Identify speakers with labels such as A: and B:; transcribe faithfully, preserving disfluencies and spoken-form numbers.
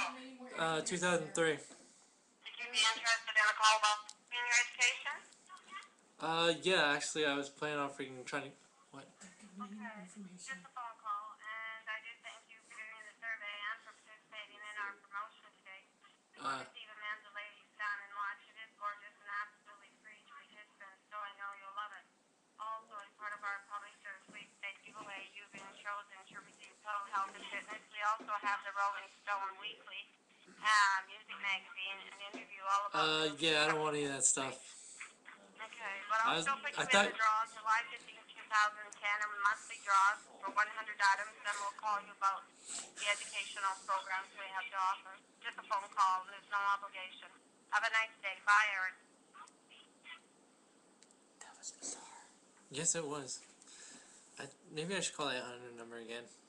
A: Uh, two thousand three.
B: Would you be interested in a call about senior education?
A: Uh, yeah, actually, I was planning on freaking trying to. What?
B: Okay, just a phone call, and I do thank you for doing the survey and for participating in our promotion today. You will
A: Uh,
B: receive a Manzalay stand and watch. It is gorgeous and absolutely free to participants, so I know you'll love it. Also, as part of our publisher sweepstakes giveaway, you've been chosen to receive Total Health and Fitness. We also have the Rolling Stone Weekly uh, music magazine, an interview all about
A: uh,
B: the
A: yeah, I don't want any of that stuff.
B: Okay, but
A: I
B: I'll
A: was,
B: still put
A: I
B: you in
A: thought,
B: the draw July fifteenth, two thousand ten, a monthly draws for one hundred items, then we'll call you about the educational programs we have to offer. Just a phone call, there's no obligation. Have a nice day. Bye, Erin.
A: that was bizarre. Yes, it was. I, maybe I should call that hundred number again.